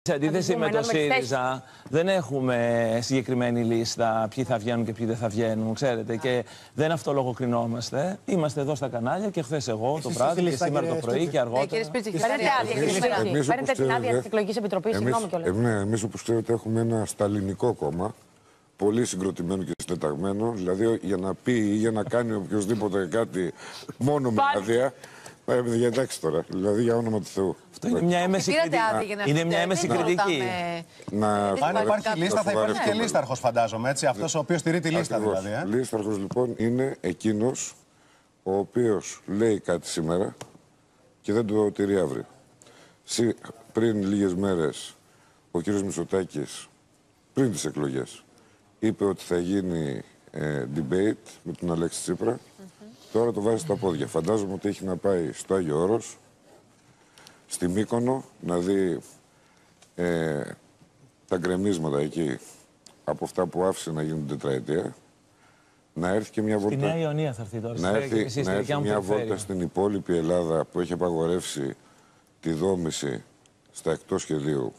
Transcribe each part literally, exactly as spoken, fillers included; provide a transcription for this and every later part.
Σε αντίθεση με το ΣΥΡΙΖΑ, δεν έχουμε συγκεκριμένη λίστα ποιοι θα βγαίνουν και ποιοι δεν θα βγαίνουν, ξέρετε. Και δεν αυτολογοκρινόμαστε. Είμαστε εδώ στα κανάλια και χθες εγώ το βράδυ και σήμερα το πρωί και αργότερα. Κύριε Σπίρτζη, παίρνετε την άδεια της Εκλογικής Επιτροπής, συγγνώμη κιόλας. Ναι, εμείς όπως ξέρετε έχουμε ένα σταλινικό κόμμα, πολύ συγκροτημένο και συντεταγμένο. Δηλαδή για να πει ή για να κάνει οποιοδήποτε κάτι μόνο με άδεια. Ε, εντάξει τώρα, δηλαδή για όνομα του Θεού. Αυτό είναι μια έμεση κριτική. Είναι μια έμεση κριτική. Αν υπάρχει λίστα, θα υπάρχει και λίσταρχος, φαντάζομαι. Έτσι, αυτός ο οποίος στηρεί τη λίστα, δηλαδή. Ε? Λίσταρχος, λοιπόν, είναι εκείνος ο οποίος λέει κάτι σήμερα και δεν το τηρεί αύριο. Πριν λίγες μέρες, ο κύριος Μητσοτάκης, πριν τις εκλογές, είπε ότι θα γίνει ε, debate με τον Αλέξη Τσίπρα. Τώρα το βάζει στα πόδια. Φαντάζομαι ότι έχει να πάει στο Άγιο Όρος, στη Μύκονο, να δει ε, τα γκρεμίσματα εκεί από αυτά που άφησε να γίνουν τετραετία. Να έρθει και μια βόλτα. Στη Νέα Ιωνία θα έρθει τώρα. Να έρθει, να έρθει μια βόλτα στην υπόλοιπη Ελλάδα που έχει απαγορεύσει τη δόμηση στα εκτός σχεδίου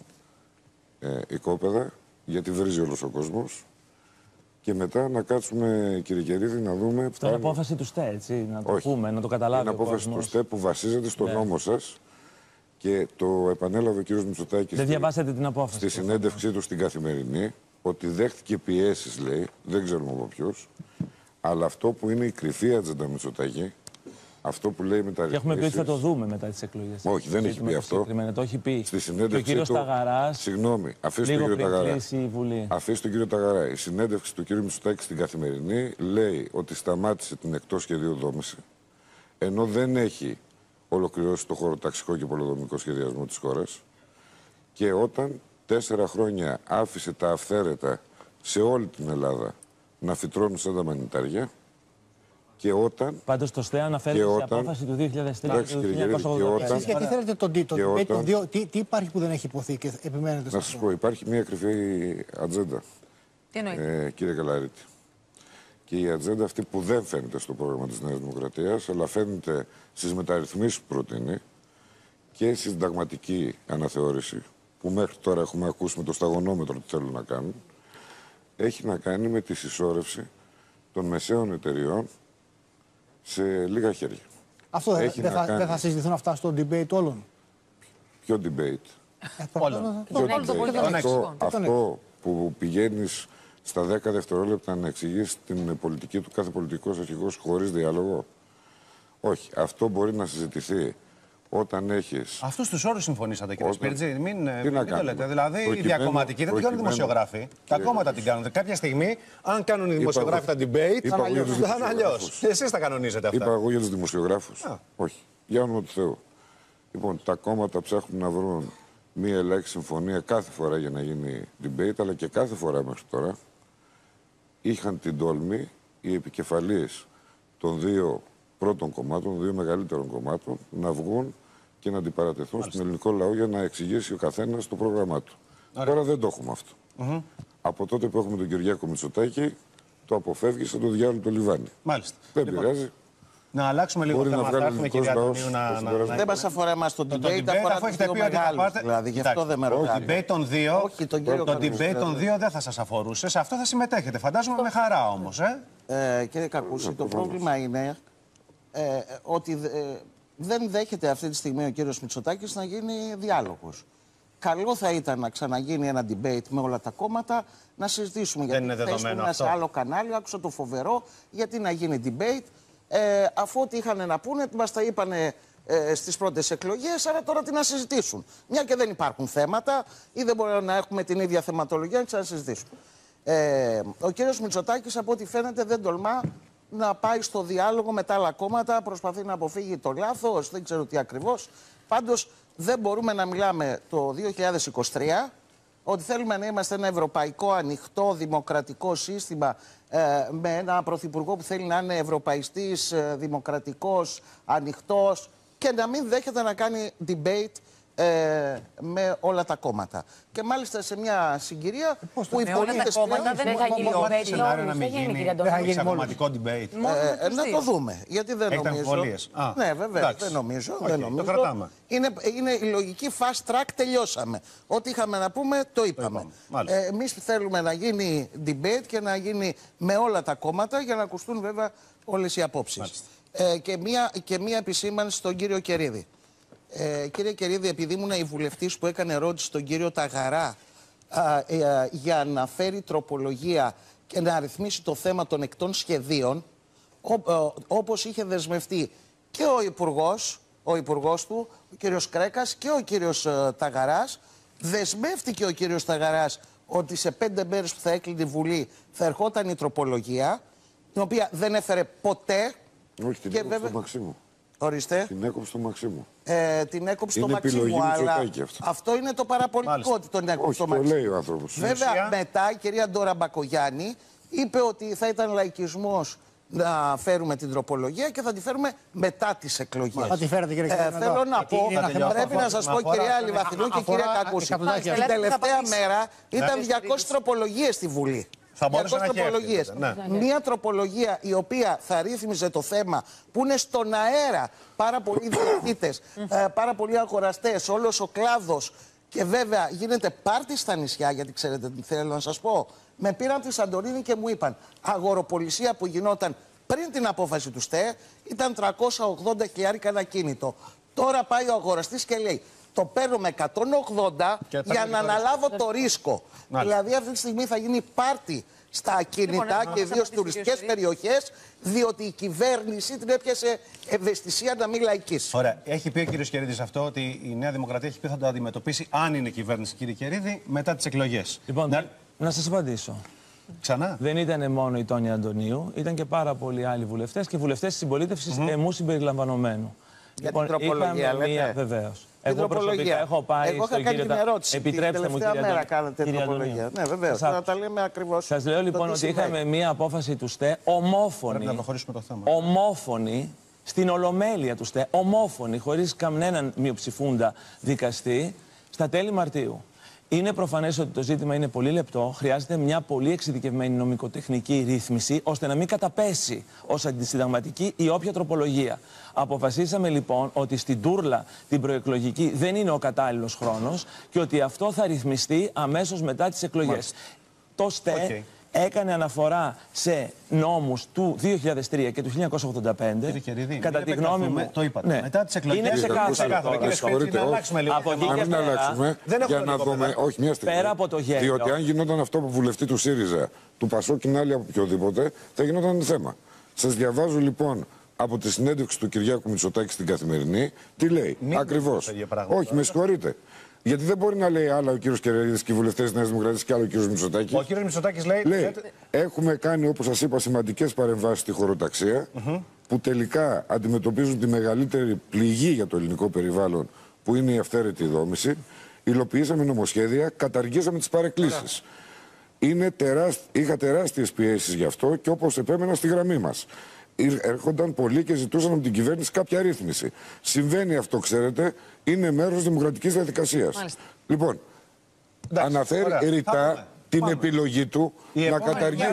ε, οικόπεδα, γιατί βρίζει όλος ο κόσμος. Και μετά να κάτσουμε, κύριε Κερίδη, να δούμε. Αυτό είναι απόφαση του ΣΤΕ, έτσι, να το Όχι. πούμε, να το καταλάβει. Είναι απόφαση του ΣΤΕ που βασίζεται στον ναι. νόμο σας και το επανέλαβε ο κύριος Μητσοτάκης. Δεν διαβάσατε την απόφαση. Στη συνέντευξή του στην Καθημερινή, ότι δέχτηκε πιέσεις, λέει, δεν ξέρουμε από ποιους, αλλά αυτό που είναι η κρυφή ατζέντα Μητσοτάκη, αυτό που λέει μεταρρυθμίσεις. Και έχουμε πει ότι θα το δούμε μετά τις εκλογές. Όχι, δεν έχει πει αυτό. Το έχει πει. Στη συνέντευξη ο κύριος του... Ταγαράς. Συγγνώμη, αφήστε τον κύριο Ταγαρά. Αφήστε τον κύριο Ταγαρά. Η συνέντευξη του κύριου Μητσοτάκη στην Καθημερινή λέει ότι σταμάτησε την εκτός σχεδίου δόμηση, ενώ δεν έχει ολοκληρώσει το χωροταξικό και πολεοδομικό σχεδιασμό της χώρας. Και όταν τέσσερα χρόνια άφησε τα αυθαίρετα σε όλη την Ελλάδα να φυτρώνουν σαν τα μανιτάρια. Και όταν. Πάντως το ΣΤΕ αναφέρεται σε απόφαση του δύο χιλιάδες τρία. Εντάξει, κύριε Γερίδη, και όταν. Εσείς γιατί θέλετε τον τίτλο, όταν... το τι, τι υπάρχει που δεν έχει υποθεί και επιμένετε σε αυτό? Να σας πω, υπάρχει μια κρυφή ατζέντα. Τι εννοείται? Ε, κύριε Καλαρίτη. Και η ατζέντα αυτή που δεν φαίνεται στο πρόγραμμα της Νέας Δημοκρατίας, αλλά φαίνεται στις μεταρρυθμίσεις που προτείνει και στη συνταγματική αναθεώρηση, που μέχρι τώρα έχουμε ακούσει με το σταγονόμετρο τι θέλουν να κάνουν, έχει να κάνει με τη συσσόρευση των μεσαίων εταιριών σε λίγα χέρια. Αυτό δεν θα, κάνει... θα συζητηθούν αυτά στο debate όλων? Ποιο debate? Ε, όλων. Αυτό, αυτό που πηγαίνεις στα δέκα δευτερόλεπτα να εξηγείς την πολιτική του κάθε πολιτικός αρχηγός χωρίς διάλογο. Όχι. Αυτό μπορεί να συζητηθεί όταν έχεις... Αυτούς τους όρους συμφωνήσατε, κύριε όταν... Σπίρτζη. Μην, μην το λέτε. Δηλαδή, η διακομματική δεν την κάνουν οι δημοσιογράφοι. Κύριε... Τα κόμματα την κάνουν. Κάποια στιγμή, αν κάνουν οι δημοσιογράφοι τα debate, θα είναι αλλιώς. Εσείς τα κανονίζετε αυτά. Είπα εγώ για τους δημοσιογράφους. Όχι. Για όνομα του Θεού. Λοιπόν, τα κόμματα ψάχνουν να βρουν μία ελάχιστη συμφωνία κάθε φορά για να γίνει debate, αλλά και κάθε φορά μέχρι τώρα είχαν την τόλμη οι επικεφαλείς των δύο πρώτων κομμάτων, των δύο μεγαλύτερων κομμάτων, να βγουν και να αντιπαρατεθούν Μάλιστα. στον ελληνικό λαό για να εξηγήσει ο καθένας το πρόγραμμά του. Άρα. Τώρα δεν το έχουμε αυτό. Mm-hmm. Από τότε που έχουμε τον Κυριάκο Μητσοτάκη, το αποφεύγει σαν το διάλογο του Λιβάνι. Μάλιστα. Δεν λοιπόν, πειράζει. Να αλλάξουμε λίγο θέμα. Θα έρθουμε, κυρία Αντωνίου, να... να, να... Δεν μας αφορά εμάς το debate, αφορά τους δύο μεγάλους. Δηλαδή, γι' αυτό δεν με ρωτάτε. Το debate των δύο, το debate των δύο δεν θα σας αφορούσε. Σε αυτό θα συμμετέχετε. Φαντάζομαι με χαρά όμως. Ε, κύριε Καρπούση, το πρόβλημα είναι ε, ότι ε, δεν δέχεται αυτή τη στιγμή ο κύριος Μητσοτάκης να γίνει διάλογος. Καλό θα ήταν να ξαναγίνει ένα debate με όλα τα κόμματα, να συζητήσουμε. Δεν γιατί είναι δεδομένο αυτό. Σε άλλο κανάλι, άκουσα το φοβερό, γιατί να γίνει debate. Ε, αφού ό,τι είχαν να πούνε, μας τα είπανε ε, στις πρώτες εκλογές, άρα τώρα τι να συζητήσουν. Μια και δεν υπάρχουν θέματα ή δεν μπορούμε να έχουμε την ίδια θεματολογία να ξανασυζητήσουν. Ε, ο κύριος Μητσοτάκης, από ό,τι φαίνεται, δεν τολμά να πάει στο διάλογο με τα άλλα κόμματα, προσπαθεί να αποφύγει το λάθος, δεν ξέρω τι ακριβώς. Πάντως δεν μπορούμε να μιλάμε το δύο χιλιάδες είκοσι τρία ότι θέλουμε να είμαστε ένα ευρωπαϊκό, ανοιχτό, δημοκρατικό σύστημα ε, με ένα πρωθυπουργό που θέλει να είναι ευρωπαϊστής, ε, δημοκρατικός, ανοιχτός και να μην δέχεται να κάνει debate ε, με όλα τα κόμματα. Και μάλιστα σε μια συγκυρία ε, που οι πολίτες κόμματα δεν θα γίνει ο σενάριο να μην γίνει, δεν θα γίνει πραγματικό debate. Ε, ε, να το δούμε. Γιατί δεν Έχετε νομίζω. αμφιβολίες. Ναι, βέβαια. Δεν νομίζω. Okay, δεν νομίζω. Το κρατάμε. Είναι, είναι η λογική fast track, τελειώσαμε. Ό,τι είχαμε να πούμε, το είπαμε. Ε, εμείς θέλουμε να γίνει debate και να γίνει με όλα τα κόμματα για να ακουστούν βέβαια όλες οι απόψεις. Ε, και, μία, και μία επισήμανση στον κύριο Κερίδη. Ε, κύριε Κερίδη, επειδή ήμουν η βουλευτής που έκανε ερώτηση στον κύριο Ταγαρά α, ε, για να φέρει τροπολογία και να ρυθμίσει το θέμα των εκτών σχεδίων, ό, ε, όπως είχε δεσμευτεί και ο Υπουργός, ο Υπουργός του, ο κύριος Κρέκας και ο κύριος ε, Ταγαράς, δεσμεύτηκε ο κύριος Ταγαράς ότι σε πέντε μέρες που θα έκλεινε η Βουλή θα ερχόταν η τροπολογία, την οποία δεν έφερε ποτέ. Όχι, την έκοψε βέβαια... το Μαξίμου. Ορίστε. Την έκοψε το Μαξίμου. Ε, την έκοψε το Μαξίμου, αλλά αυτό. αυτό είναι το παραπολιτικό ότι τον έκοψε το Μαξίμου. Το λέει ο άνθρωπος. Βέβαια, Ουσία... μετά η κυρία Ντόρα Μπακογιάννη είπε ότι θα ήταν λαϊκισμός να φέρουμε την τροπολογία και θα τη φέρουμε μετά τις εκλογές. Θα τη φέρετε, κύριε Κερίδη. Ε, θέλω να πω, πρέπει να σας πω, κυρία Λιβαθινού και κυρία Κακούση, την τελευταία μέρα ήταν διακόσιες τροπολογίες στη Βουλή. διακόσιες τροπολογίες. Ναι. Μία τροπολογία η οποία θα ρύθμιζε το θέμα που είναι στον αέρα, πάρα πολλοί διοικητές, πάρα πολλοί αγοραστές, όλος ο κλάδος, και βέβαια γίνεται πάρτι στα νησιά, γιατί ξέρετε τι θέλω να σας πω. Με πήραν τη Σαντορίνη και μου είπαν, αγοροπολισία που γινόταν πριν την απόφαση του ΣΤΕ ήταν τριακόσια ογδόντα χιλιάρικα ένα κίνητο. Τώρα πάει ο αγοραστής και λέει, το παίρνω με εκατόν ογδόντα για να αναλάβω το ρίσκο. Μάλιστα. Δηλαδή αυτή τη στιγμή θα γίνει πάρτι στα ακίνητα λοιπόν, και ιδίως στις τουριστικές περιοχές, διότι η κυβέρνηση την έπιασε ευαισθησία να μην λαϊκίσει. Ωραία. Έχει πει ο κύριος Κερίδης αυτό, ότι η Νέα Δημοκρατία έχει πει θα το αντιμετωπίσει, αν είναι κυβέρνηση, κύριε Κερίδη, μετά τις εκλογές. Λοιπόν, να... να σας απαντήσω. Ξανά. Δεν ήταν μόνο η Τόνια Αντωνίου, ήταν και πάρα πολλοί άλλοι βουλευτές και βουλευτές της συμπολίτευσης mm-hmm. εμού συμπεριλαμβανομένου. Για λοιπόν, την τροπολογία, μία, βεβαίως. Εγώ προσωπικά έχω πάει Εγώ στον κάνει κύριο... την ερώτηση. Επιτρέψτε μου, κύριε μέρα κάνετε την τροπολογία. Ναι, βεβαίως. Θα τα λέμε ακριβώς. Σας λέω λοιπόν ότι είχαμε μία απόφαση του ΣΤΕ ομόφωνη. Πρέπει να προχωρήσουμε το θέμα. Ομόφωνη στην Ολομέλεια του ΣΤΕ. Ομόφωνη, χωρίς κανέναν μειοψηφούντα δικαστή, στα τέλη Μαρτίου. Είναι προφανές ότι το ζήτημα είναι πολύ λεπτό. Χρειάζεται μια πολύ εξειδικευμένη νομικοτεχνική ρύθμιση, ώστε να μην καταπέσει ως αντισυνταγματική η όποια τροπολογία. Αποφασίσαμε λοιπόν ότι στην τούρλα την προεκλογική δεν είναι ο κατάλληλος χρόνος και ότι αυτό θα ρυθμιστεί αμέσως μετά τις εκλογές. Μάλιστα. Το ΣΤΕ okay. έκανε αναφορά σε νόμους του δύο χιλιάδες τρία και του χίλια εννιακόσια ογδόντα πέντε. Κύριε Κερίδη, κατά τη γνώμη μου, το είπατε. Ναι. Μετά τις εκλογές. Είναι ξεκάθαρο. Να αλλάξουμε λίγο. Αν μην αλλάξουμε, για να δούμε. Όχι, μια στιγμή. Πέρα από το γέλιο. Διότι αν γινόταν αυτό που βουλευτή του ΣΥΡΙΖΑ, του ΠΑΣΟΚ ή άλλη από οποιοδήποτε, θα γινόταν θέμα. Σας διαβάζω λοιπόν από τη συνέντευξη του Κυριάκου Μητσοτάκη στην Καθημερινή, τι λέει. Ακριβώς. Όχι, με συγχωρείτε. Γιατί δεν μπορεί να λέει άλλα ο κύριος Κερίδης και οι βουλευτές της Νέας Δημοκρατίας και άλλο ο κύριος Μητσοτάκης. Ο κύριος Μητσοτάκης λέει... λέει έχουμε κάνει, όπως σας είπα, σημαντικές παρεμβάσεις στη χωροταξία, mm-hmm. που τελικά αντιμετωπίζουν τη μεγαλύτερη πληγή για το ελληνικό περιβάλλον, που είναι η αυθαίρετη δόμηση. Υλοποιήσαμε νομοσχέδια, καταργήσαμε τις παρεκκλήσεις. Είναι τεράσ... Είχα τεράστιες πιέσεις γι' αυτό και όπως επέμενα στη γραμμή μας. Έρχονταν πολλοί και ζητούσαν από την κυβέρνηση κάποια ρύθμιση. Συμβαίνει αυτό, ξέρετε, είναι μέρος της δημοκρατικής διαδικασίας. Μάλιστα. Λοιπόν, εντάξει, αναφέρει ωραία. ρητά την Πάμε. επιλογή του η να καταργήσει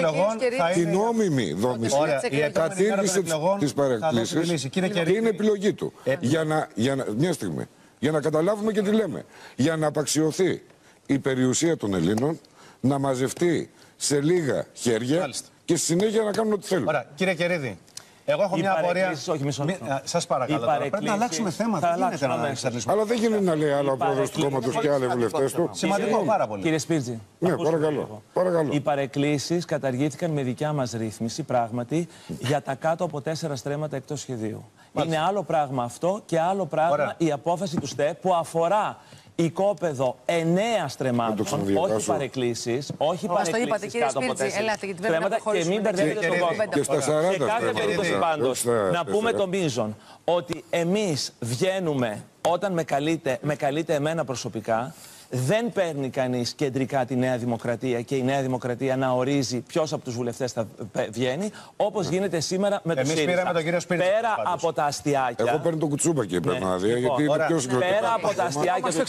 την νόμιμη δόμηση. Κατήργησε τις παρεκκλήσεις και είναι επιλογή του. Ε, για να, για να, μια στιγμή, για να καταλάβουμε και τι λέμε. Για να απαξιωθεί η περιουσία των Ελλήνων, να μαζευτεί σε λίγα χέρια. Μάλιστα. Και στη συνέχεια να κάνουν ό,τι θέλουν. Ωραία. Κύριε Κερίδη, εγώ έχω μια απορία. Όχι, μισό λεπτό. Σας παρακαλώ. Πρέπει να αλλάξουμε θέμα. Δεν γίνεται να εξαρτήσουμε. Αλλά δεν γίνεται να λέει άλλο ο πρόεδρος του κόμματος και άλλοι βουλευτές του. Σημαντικό, πάρα πολύ. Κύριε Σπίρτζη. Ναι, παρακαλώ. παρακαλώ. Οι παρεκκλήσεις καταργήθηκαν με δικιά μας ρύθμιση, πράγματι, για τα κάτω από τέσσερα στρέμματα εκτός σχεδίου. Είναι άλλο πράγμα αυτό και άλλο πράγμα η απόφαση του ΣΤΕ που αφορά οικόπεδο εννέα στρεμάτων, όχι παρεκκλήσεις, όχι παρεκκλήσεις κάτω από τέσσερα στρέμματα και μην μπερδεύετε τον κόσμο. Και στα σαράντα σε κάθε περίπτωση πάντως, να πούμε το μείζον, ότι εμείς βγαίνουμε, όταν με καλείτε, με καλείτε εμένα προσωπικά, δεν παίρνει κανείς κεντρικά τη Νέα Δημοκρατία και η Νέα Δημοκρατία να ορίζει ποιος από τους βουλευτές θα βγαίνει, όπως γίνεται σήμερα με τον ΣΥΡΙΖΑ. Πήραμε τον κύριο Σπίρτζη. Πέρα από τα αστιάκια. Εγώ παίρνω τον κουτσούμπα και πρέπει να δει, γιατί είναι πιο συγκροτικό. Πέρα από τα αστιάκια του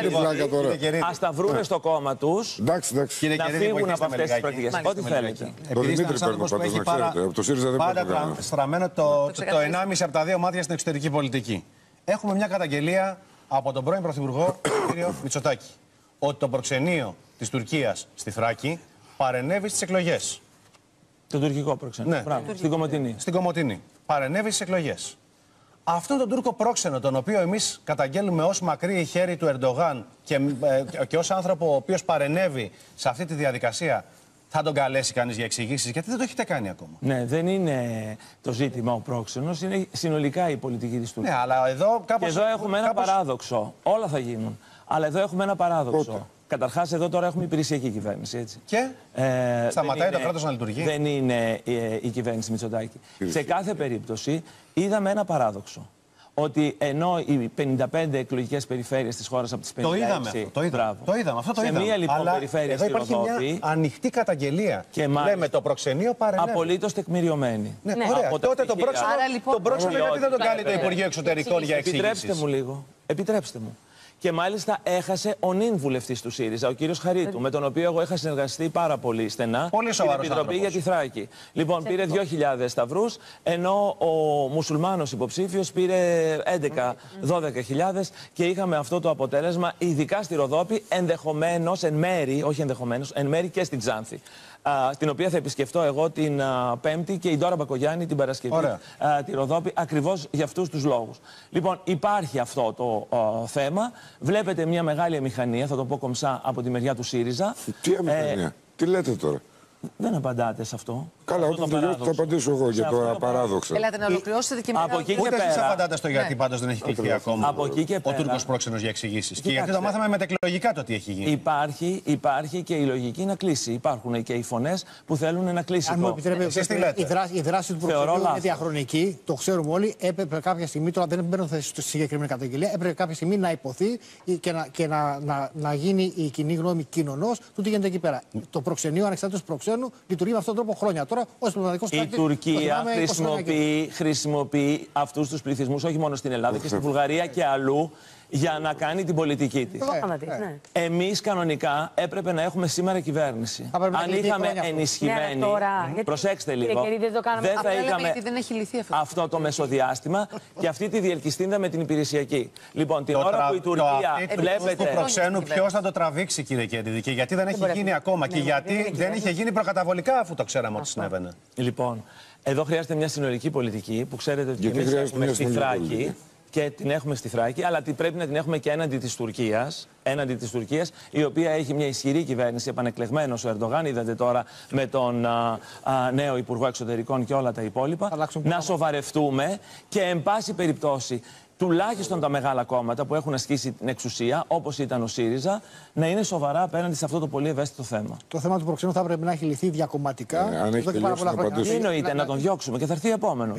ΣΥΡΙΖΑ. Ας τα βρούμε στο κόμμα τους να φύγουν από αυτές τις πρακτικές. Ό,τι θέλετε. Το Δημήτρη παίρνω πάντως, να ξέρετε. Από το ΣΥΡΙΖΑ δεν πάντα παίρνω. στραμμένο το, το ενάμιση από τα δύο μάτια στην εξωτερική πολιτική. Έχουμε μια καταγγελία από τον πρώην Πρωθυπουργό, κύριο Μητσοτάκη, ότι το προξενείο της Τουρκίας στη Θράκη παρενέβη στις εκλογές. Το τουρκικό προξενείο. Ναι. Μπράβο. Στην Κομοτηνή. Στην Κομοτηνή. Παρενέβη στις εκλογές. Αυτόν τον Τούρκο πρόξενο, τον οποίο εμείς καταγγέλουμε ως μακρύ χέρι του Ερντογάν και, ε, και ως άνθρωπο ο οποίος παρενέβη σε αυτή τη διαδικασία, θα τον καλέσει κανείς για εξηγήσεις, γιατί δεν το έχετε κάνει ακόμα. Ναι, δεν είναι το ζήτημα ο πρόξενος, είναι συνολικά η πολιτική της Τουρκίας. Ναι, αλλά εδώ κάπως... Και εδώ έχουμε ένα κάπως... παράδοξο. Όλα θα γίνουν. Αλλά εδώ έχουμε ένα παράδοξο. Καταρχάς, εδώ τώρα έχουμε υπηρεσιακή κυβέρνηση, έτσι. Και ε, σταματάει είναι, το κράτος να λειτουργεί. Δεν είναι ε, η κυβέρνηση Μητσοτάκη. Σε κάθε περίπτωση είδαμε ένα παράδοξο. Ότι ενώ οι πενήντα πέντε εκλογικές περιφέρειες της χώρας από τις πενήντα έξι... Το είδαμε αυτό, το είδαμε, το είδαμε, αυτό το σε είδαμε. μία λοιπόν αλλά περιφέρεια εδώ στη υπάρχει Ροδόπη, μια ανοιχτή καταγγελία. Και μάλιστα, λέμε το προξενείο παρενέβη. απολύτως τεκμηριωμένη. Ναι, ναι. Ωραία. Τότε τον πρόξενο, λοιπόν, τον πρόξενο γιατί δεν τον κάνει το Υπουργείο Εξωτερικών για εξήγηση. Επιτρέψτε μου λίγο. Επιτρέψτε μου. Και μάλιστα έχασε ο νυν βουλευτής του ΣΥΡΙΖΑ, ο κύριος Χαρίτου, με τον οποίο εγώ είχα συνεργαστεί πάρα πολύ στενά πολύ στην Επιτροπή για τη Θράκη. Λοιπόν, πήρε δύο χιλιάδες σταυρούς, ενώ ο μουσουλμάνος υποψήφιος πήρε έντεκα με δώδεκα χιλιάδες και είχαμε αυτό το αποτέλεσμα, ειδικά στη Ροδόπη, ενδεχομένως, εν μέρη, όχι ενδεχομένως, εν μέρη και στην Ξάνθη. Uh, την οποία θα επισκεφτώ εγώ την uh, Πέμπτη και η Ντόρα Μπακογιάννη την Παρασκευή uh, τη Ροδόπη, ακριβώς για αυτούς τους λόγους. Λοιπόν, υπάρχει αυτό το uh, θέμα. Βλέπετε μια μεγάλη αμηχανία, θα το πω κομψά, από τη μεριά του ΣΥΡΙΖΑ. Τι αμηχανία, ε, τι λέτε τώρα. Δεν απαντάτε σε αυτό. Καλά, όταν τελειώσετε θα απαντήσω εγώ για το απαράδοξο. Θέλετε να ολοκληρώσετε και μετά. Από εκεί και ούτε πέρα. εσείς απαντάτε στο γιατί πάντως δεν έχει κληθεί ακόμα από εκεί και πέρα, ο Τούρκος πρόξενος για εξηγήσεις. Και γιατί το μάθαμε μετεκλογικά το τι έχει γίνει. Υπάρχει, υπάρχει και η λογική να κλείσει. Υπάρχουν και οι φωνές που θέλουν να κλείσει. Αν μου επιτρέπετε, η δράση, η δράση του προξενείου είναι διαχρονική. Το ξέρουμε όλοι. Έπρεπε κάποια στιγμή, τώρα δεν μπαίνω στη συγκεκριμένη καταγγελία, έπρεπε κάποια στιγμή να υποθεί και να, και να, να, να γίνει η κοινή γνώμη κοινωνός του τι γίνεται εκεί πέρα. Το προξενείο, ανεξάρτητος προξένου, λειτουργεί με αυτόν τον τρόπο χρόνια τώρα ως πνευματικός Η Τουρκία χρησιμοποιεί, χρησιμοποιεί αυτούς τους πληθυσμούς όχι μόνο στην Ελλάδα και στη Βουλγαρία και αλλού για να κάνει την πολιτική της. Ναι. Εμείς κανονικά έπρεπε να έχουμε σήμερα κυβέρνηση. Αν είχαμε ενισχυμένη. Ναι, τώρα, προσέξτε γιατί, λίγο. δεν, το δεν θα είχαμε δεν έχει λυθεί αυτό. αυτό το μεσοδιάστημα και αυτή τη διελκυστίνδα με την υπηρεσιακή. Λοιπόν, την ώρα που η Τουρκία βλέπετε. Του προξένου, ποιος θα το τραβήξει, κύριε Κέντιδη, και γιατί δεν έχει γίνει ακόμα και γιατί δεν είχε γίνει προκαταβολικά αφού το ξέραμε ότι συνέβαινε. Λοιπόν, εδώ χρειάζεται μια συνολική πολιτική που ξέρετε ότι εμείς έχουμε στη Θράκη. Και την έχουμε στη Θράκη, αλλά πρέπει να την έχουμε και έναντι της Τουρκίας, έναντι της Τουρκίας, η οποία έχει μια ισχυρή κυβέρνηση, επανεκλεγμένος ο Ερντογάν, είδατε τώρα με τον α, α, νέο Υπουργό Εξωτερικών και όλα τα υπόλοιπα, να σοβαρευτούμε και εν πάση περιπτώσει τουλάχιστον τα μεγάλα κόμματα που έχουν ασκήσει την εξουσία, όπως ήταν ο ΣΥΡΙΖΑ, να είναι σοβαρά απέναντι σε αυτό το πολύ ευαίσθητο θέμα. Το θέμα του προξενού θα πρέπει να έχει λυθεί διακομματικά. Ναι, αν έχει τελειώσει να απαντήσω. Τι εννοείται, να τον διώξουμε και θα έρθει επόμενο.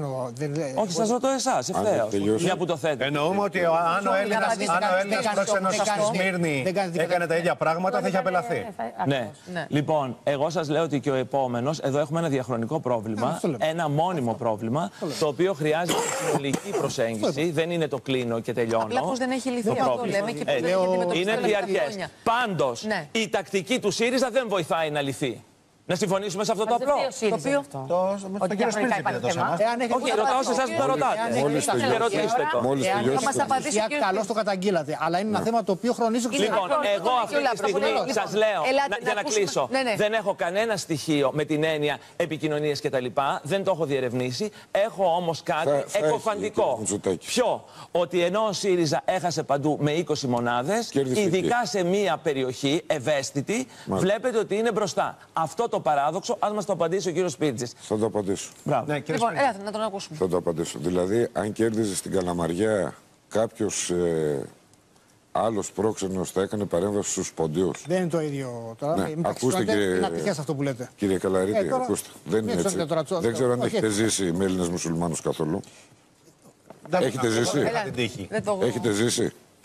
Όχι, σας ρωτώ εσάς, ευθέως. Μια που το θέτε. Εννοούμε ότι αν ο Έλληνας πρόξενος στη Σμύρνη έκανε τα ίδια πράγματα, θα είχε απελαθεί. Ναι. Λοιπόν, εγώ σας λέω ότι και ο επόμενος, εδώ έχουμε ένα διαχρονικό πρόβλημα, ένα μόνιμο πρόβλημα, το οποίο χρειάζεται συνολική προσέγγιση. Δεν είναι το κλείνω και τελειώνω. Απλά πως δεν έχει λυθεί αυτό, λέμε, και πώς ε, δεν είναι διαρκές. Πάντως, ναι. η τακτική του ΣΥΡΙΖΑ δεν βοηθάει να λυθεί. Να συμφωνήσουμε σε αυτό το απλό. Το οποίο. Τον κύριο Σπίρτζη πήρε το Όχι, ρωτάω σε εσάς που το ρωτάτε. Και ρωτήστε το. Θα μας απαντήσει. Καλώς το καταγγείλατε. Αλλά είναι ένα θέμα το οποίο χρονίζω και Λοιπόν, εγώ αυτή τη στιγμή σας λέω, για να κλείσω, δεν έχω κανένα στοιχείο με την έννοια επικοινωνίες κτλ. Δεν το έχω διερευνήσει. Έχω όμως κάτι εκοφαντικό. Ποιο? Ότι ενώ ο ΣΥΡΙΖΑ έχασε παντού με είκοσι μονάδες, ειδικά σε μία περιοχή ευαίσθητη, βλέπετε ότι είναι μπροστά. Αυτό το παράδοξο, ας μας το απαντήσει ο κύριος Σπίρτζης. Θα το απαντήσω. Μπράβο. Ναι, λοιπόν, έλατε, να τον ακούσουμε. Θα το απαντήσω. Δηλαδή, αν κέρδιζε στην Καλαμαριά κάποιος ε, άλλος πρόξενος θα έκανε παρέμβαση στους ποντίους. Δεν είναι το ίδιο τώρα. Ναι, ακούστε κύριε, είναι ατυχές αυτό που λέτε. Κύριε Καλαρίτη, ε, τώρα, ακούστε. Δεν είναι έτσι. Τώρα, τώρα, δεν ξέρω αν όχι, έχετε έτσι. ζήσει με Έλληνες μουσουλμάνους καθόλου. Έχετε ζήσει. Δεν Έχετε ζήσει.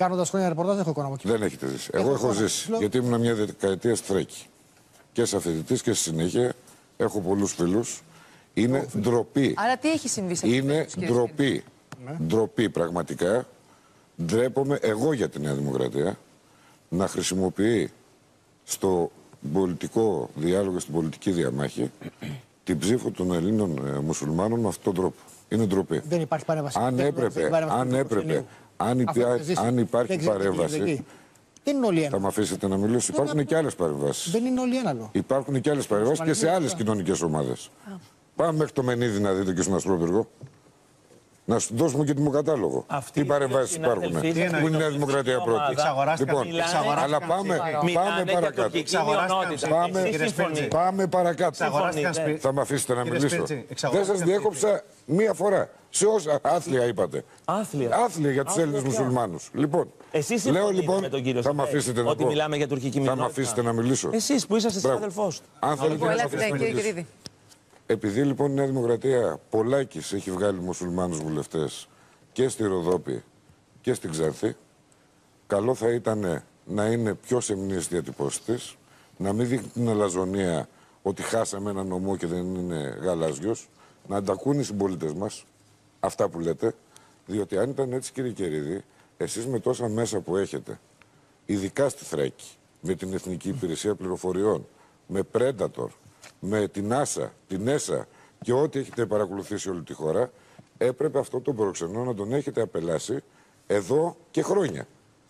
Κάνοντας χρόνια ρεπορτάζ, δεν έχω εικόνα από εκεί. Δεν έχετε ζήσει. Εγώ έχω ζήσει. Γιατί ήμουν μια δεκαετία στη Θράκη. Και σαν φοιτητής και στη συνέχεια. Έχω πολλούς φίλους. Είναι ντροπή. Άρα τι έχει συμβεί σε αυτό? Είναι ντροπή. Ναι. Ντροπή πραγματικά. Ντρέπομαι εγώ για τη Νέα Δημοκρατία να χρησιμοποιεί στο πολιτικό διάλογο, στην πολιτική διαμάχη την ψήφο των Ελλήνων ε, μουσουλμάνων με αυτόν τον τρόπο. Είναι ντροπή. Δεν υπάρχει παρέμβαση. Αν έπρεπε, αν, έπρεπε, αν, υπιά, αν υπάρχει παρέμβαση. Δεν είναι όλοι ένα. Θα με αφήσετε να μιλήσω. Υπάρχουν να... και άλλες παρεμβάσεις. Δεν είναι όλοι ένα. Υπάρχουν και άλλες παρεμβάσεις και σε άλλες κοινωνικές ομάδες. Πάμε μέχρι το Μενίδη να δείτε και στον Ασπρόπυργο. Να σου δώσουμε και τιμοκατάλογο. Τι παρεμβάσεις υπάρχουν. Που είναι η Νέα Δημοκρατία πρώτη. Λοιπόν, αλλά πάμε, πάμε παρακάτω. Πάμε, πάμε παρακάτω. Θα με αφήσετε να μιλήσω. Δεν σας διέκοψα μία φορά. Σε όσα άθλια είπατε. Άθλια. Άθλια για τους Έλληνες μουσουλμάνους. Λοιπόν, εσείς λέω λοιπόν, με τον κύριο θα με αφήσετε να ότι πω. μιλάμε για τουρκική μειονότητα. Θα με αφήσετε να μιλήσω. Εσείς που είσαστε συνάδελφός του. Αν θέλετε να μιλήσω. Επειδή λοιπόν η Νέα Δημοκρατία πολλάκις έχει βγάλει μουσουλμάνους βουλευτές και στη Ροδόπη και στην Ξάνθη, καλό θα ήταν να είναι πιο σεμνή στη διατυπώση της, να μην δείχνει την αλαζονία ότι χάσαμε ένα νομό και δεν είναι γαλάζιος, να αντακούν οι συμπολίτες μας αυτά που λέτε, διότι αν ήταν έτσι, κύριε Κερίδη, εσείς με τόσα μέσα που έχετε, ειδικά στη Θράκη, με την Εθνική Υπηρεσία Πληροφοριών, με Predator, με την Άσα, την ΕΣΑ και ό,τι έχετε παρακολουθήσει όλη τη χώρα, έπρεπε αυτό το προξενό να τον έχετε απελάσει εδώ και χρόνια.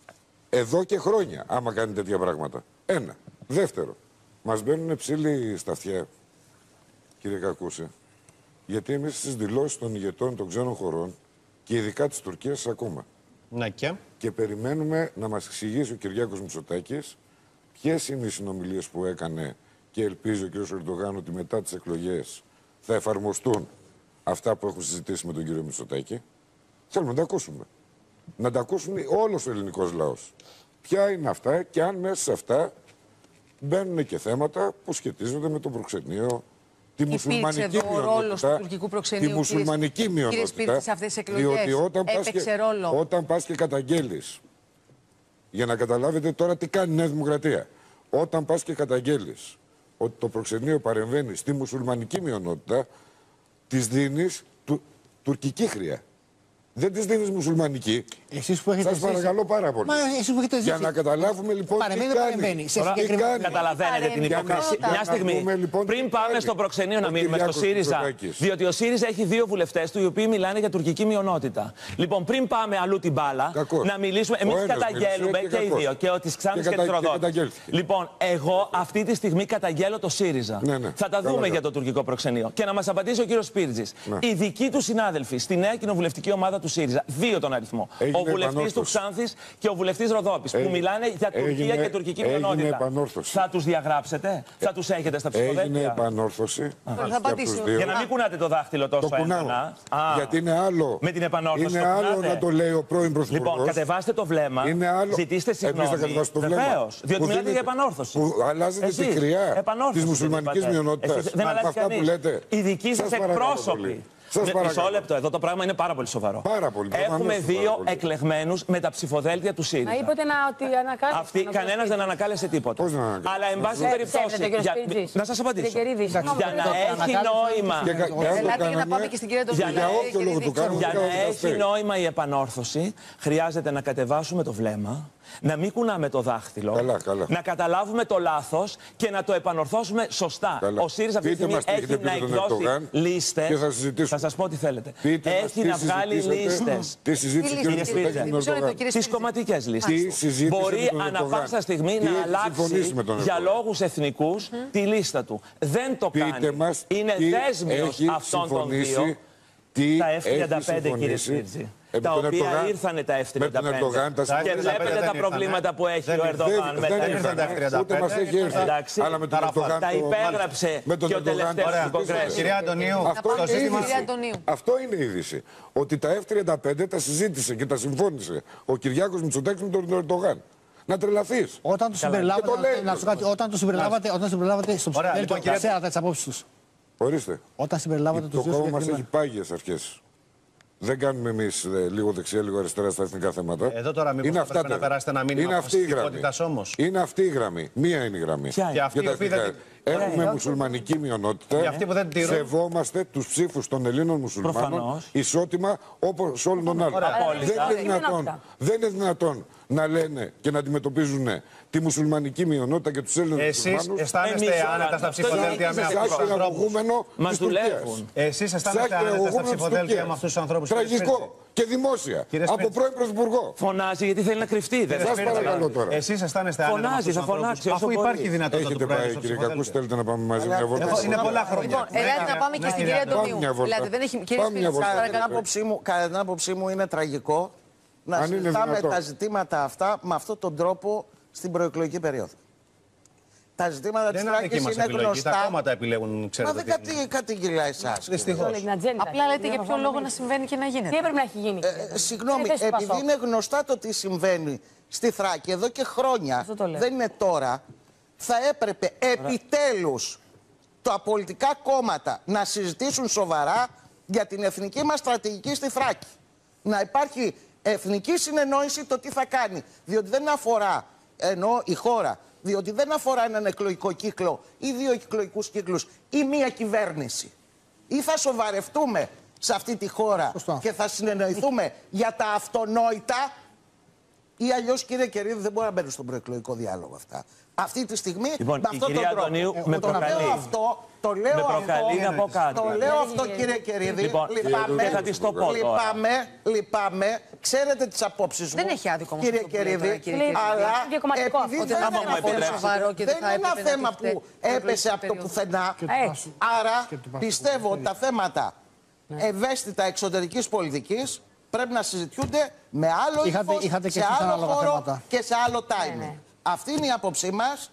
Εδώ και χρόνια, άμα κάνει τέτοια πράγματα. Ένα. Δεύτερο, μας μπαίνουν ψήλοι στα αυτιά, κύριε Κακούση, γιατί εμείς στις δηλώσεις των ηγετών των ξένων χωρών και ειδικά της Τουρκίας ακόμα. Ναι και. Και περιμένουμε να μας εξηγήσει ο Κυριάκος Μητσοτάκης ποιες είναι οι συνομιλίες που έκανε και ελπίζει ο κ. Ερντογάν ότι μετά τις εκλογές θα εφαρμοστούν αυτά που έχουν συζητήσει με τον κύριο Μητσοτάκη. Θέλουμε να τα ακούσουμε. Να τα ακούσουν όλος ο ελληνικός λαός. Ποια είναι αυτά και αν μέσα σε αυτά μπαίνουν και θέματα που σχετίζονται με το προξενείο, τη μουσουλμανική εδώ μειονότητα, ο ρόλος του τουρκικού προξενείου, τη μουσουλμανική κύριε, μειονότητα, κύριε Σπίρτη, σε αυτές τις εκλογές διότι όταν πας, και, όταν πας και καταγγέλεις, για να καταλάβετε τώρα τι κάνει η Νέα Δημοκρατία, όταν πας και καταγγέλεις ότι το προξενείο παρεμβαίνει στη μουσουλμανική μειονότητα, της δίνεις του, τουρκική χρειά. Δεν της δίνεις μουσουλμανική. Εσείς που έχετε Σας παρακαλώ πάρα πολύ. Μα, εσείς που έχετε για να καταλάβουμε λοιπόν παρεμβαίνει, τι κάνει. παρεμβαίνει. Σε Τώρα, συγκεκριμένα... Καταλαβαίνετε την υποκρισία. Μια στιγμή. Πούμε, λοιπόν, πριν πάμε στο προξενείο να μείνουμε στο ΣΥΡΙΖΑ. Διότι ο ΣΥΡΙΖΑ έχει δύο βουλευτές του οι οποίοι μιλάνε για τουρκική μειονότητα. Λοιπόν, πριν πάμε αλλού την μπάλα, Κακώς. να μιλήσουμε. Εμείς καταγγέλουμε και, και οι δύο. Και ότι Ξάνθης και, και τη Ροδόπη. Λοιπόν, εγώ αυτή τη στιγμή καταγγέλω το ΣΥΡΙΖΑ. Ναι, ναι. Θα τα δούμε για το τουρκικό προξενείο. Και να μας απαντήσει ο κύριος Σπίρτζης. Οι δικοί του συνάδελφοι στη νέα κοινοβουλευτική ομάδα του ΣΥΡΙΖΑ. Δύο τον αριθμό. Έγινε ο βουλευτής του Ξάνθης και ο βουλευτής Ροδόπης που μιλάνε για Τουρκία έγινε, και τουρκική μειονότητα. Θα τους διαγράψετε, ε, θα τους έχετε στα ψηφοδέλτια. Έγινε επανόρθωση. Θα απαντήσω. Για να μην κουνάτε το δάχτυλο τόσο το έντονα. Γιατί είναι άλλο. Με την επανόρθωση. Είναι άλλο να το λέει ο πρώην Πρωθυπουργός. Λοιπόν, κατεβάστε το βλέμμα. Είναι άλλο. Ζητήστε συγγνώμη. Βεβαίως. Διότι μιλάτε για επανόρθωση. Που αλλάζετε τη χρειά της μουσουλμανικής μειονότητας. Δεν αλλάζει κανείς. Οι δικοί σας εκπρόσωποι. Μισό λεπτό, εδώ το πράγμα είναι πάρα πολύ σοβαρό. Πάρα πολύ. Έχουμε δύο εκλεγμένους με τα ψηφοδέλτια του ΣΥΡΙΖΑ. Να είπατε να ότι ανακάλεσε. Αυτή κανένας δεν ανακάλεσε τίποτα. Πώς να ανακάλεσε. Αλλά εν πάση περιπτώσει. Να σας απαντήσω. Για να έχει νόημα. Για να έχει νόημα η επανόρθωση, χρειάζεται να κατεβάσουμε το βλέμμα. Να μην κουνάμε το δάχτυλο, καλά, καλά. να καταλάβουμε το λάθος και να το επανορθώσουμε σωστά. Καλά. Ο ΣΥΡΙΖΑ αυτή τη στιγμή έχει να εκδώσει λίστες. Θα, θα σας πω τι θέλετε. Πείτε έχει να βγάλει λίστες. Τι συζήτηση κύριε Σπίρτζη. Τις κομματικές λίστες. Μπορεί ανά πάσα στιγμή να αλλάξει για λόγους εθνικούς τη λίστα του. Δεν το κάνει. Είναι δέσμιος αυτών των δύο. Τα εφ τριάντα πέντε, κύριε Σπίρτζη. Τα οποία ήρθανε τα εφ τριάντα πέντε. Και βλέπετε τα προβλήματα που έχει ο Ερντογάν με τα εφ τριάντα πέντε. Ούτε μας έχει έρθει. Αλλά με τον Ερντογάν τα υπέγραψε και ο τελευταίος του Κογκρέσου. Κυρία Αντωνίου, αυτό είναι η είδηση. Ότι τα εφ τριάντα πέντε τα συζήτησε και τα συμφώνησε ο Κυριάκος Μητσοτάκης με τον Ερντογάν. Να τρελαθείς. Όταν του συμπεριλάβατε, όταν συμπεριλάβατε στο ψηφοδέλτιο, ξέρατε τις απόψεις τους. Ορίστε. Όταν συμπεριλάβατε τους δύο συγκεκριμένα. Το κόμμα μας έχει πάγιες αρχές. δεν κάνουμε εμείς ε, λίγο δεξιά, λίγο αριστερά στα εθνικά θέματα. Εδώ τώρα μήπως είναι θα αυτά πρέπει να περάσετε ένα μήνυμα είναι αυτή η γραμμή. όμως. Είναι αυτή η γραμμή. Μία είναι η γραμμή. Ποια είναι? Και αυτή Για τα η οποία εθνικά. δεν... Έχουμε ε, μουσουλμανική μειονότητα. αυτοί που δεν τηρούν. Σεβόμαστε τους ψήφους των Ελλήνων μουσουλμάνων Προφανώς. ισότιμα όπως όλων των άλλων. Δεν είναι, δυνατόν, δεν είναι δυνατόν να λένε και να αντιμετωπίζουν τη μουσουλμανική μειονότητα και τους Έλληνες μουσουλμάνους. Εσείς αισθάνεστε άνετα στα ψηφοδέλτια με αυτούς τους ανθρώπους. Μας δουλεύουν. Εσείς αισθάνεστε άνετα στα ψηφοδέλτια με αυτούς τους ανθρώπους. Τραγικό και δημόσια. Από πρώην Πρωθυπουργό. Φωνάζει γιατί θέλει να κρυφτεί. Σας παρακαλώ τώρα. Εσείς αισθάνεστε άνετα. Φωνάζει, θα φωνάξει. Αφού υπάρχει δυνατότητα του Έχετε πάει, κύριε Κακούς, θέλετε να πάμε μαζί μια βόλτα? Είναι πολλά χρόνια. Ελάτε να πάμε και στην κυρία Αντωνίου. Ελάτε, δεν έχει κυρία Κατά την άποψή μου είναι τραγικό να συζητάμε τα ζητήματα αυτά με αυτόν τον τρόπο στην προεκλογική περίοδο. Τα ζητήματα της Θράκης είναι γνωστά. Τα κόμματα επιλέγουν, ξέρετε. Μα δεν κάτι, κάτι γυλάει εσάς. Δυστυχώς. Απλά λέτε για ποιο λόγο να συμβαίνει και να γίνεται. Τι έπρεπε να έχει γίνει. Ε, συγγνώμη, επειδή είναι γνωστά το τι συμβαίνει στη Θράκη εδώ και χρόνια, δεν είναι τώρα, θα έπρεπε επιτέλους τα πολιτικά κόμματα να συζητήσουν σοβαρά για την εθνική μας στρατηγική στη Θράκη. Να υπάρχει εθνική συνεννόηση το τι θα κάνει. Διότι δεν αφορά, εννοώ η χώρα, διότι δεν αφορά έναν εκλογικό κύκλο ή δύο εκλογικούς κύκλους ή μία κυβέρνηση. Ή θα σοβαρευτούμε σε αυτή τη χώρα Σωστό. και θα συνεννοηθούμε για τα αυτονόητα, ή αλλιώς, κύριε Κερίδη, δεν μπορεί να μπαίνουν στον προεκλογικό διάλογο αυτά. Αυτή τη στιγμή, λοιπόν, με αυτόν τον τρόπο. Αντωνίου, ε, με το λέω αυτό, το λέω με προκαλεί αυτό, να πω κάτι. το λέω αυτό, κύριε Κερίδη, λοιπόν, λυπάμαι, θα της το πω λυπάμαι, λυπάμαι, ξέρετε τις απόψεις μου, δεν έχει άδικο όμως κύριε Κερίδη, αλλά επειδή δεν είναι σοβαρό και δεν είναι ένα θέμα που έπεσε από το πουθενά, άρα πιστεύω ότι τα θέματα ευαίσθητα εξωτερικής πολιτικής πρέπει να συζητιούνται με άλλο ύφος, σε άλλο χώρο θέματα. και σε άλλο timing. Ναι, ναι. Αυτή είναι η άποψή μας,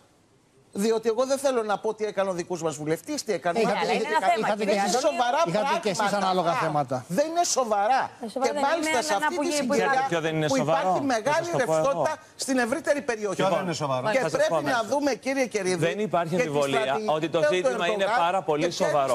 διότι εγώ δεν θέλω να πω τι έκανε ο δικός μας βουλευτής, τι έκανε. Είχατε, είναι είχατε, είναι είχατε, σοβαρά είχατε πράγματα. και εσείς ανάλογα θέματα. Δεν είναι σοβαρά. σοβαρά και μάλιστα σε αυτή τη συγκυρία που υπάρχει μεγάλη ρευστότητα στην ευρύτερη περιοχή. Και πρέπει να δούμε, κύριε Κερίδη, δεν υπάρχει αμφιβολία ότι το ζήτημα είναι πάρα πολύ σοβαρό.